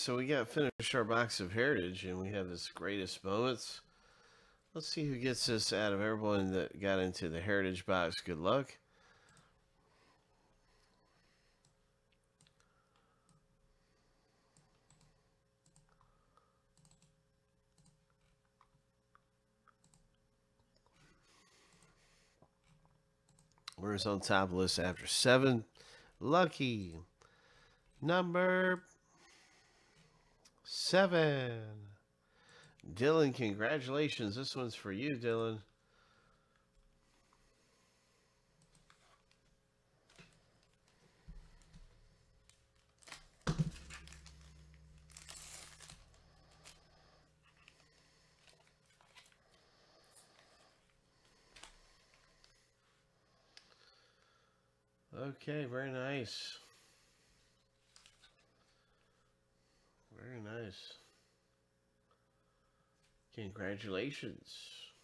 So we got finished our box of Heritage, and we have this greatest moments. Let's see who gets this out of everyone that got into the Heritage box. Good luck. Where's on top of the list after 7? Lucky number 7. Dylan, congratulations. This one's for you, Dylan. Okay, very nice. Very nice. Congratulations.